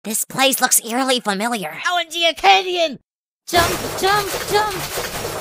This place looks eerily familiar. OMG, a Canadian! Jump, jump, jump!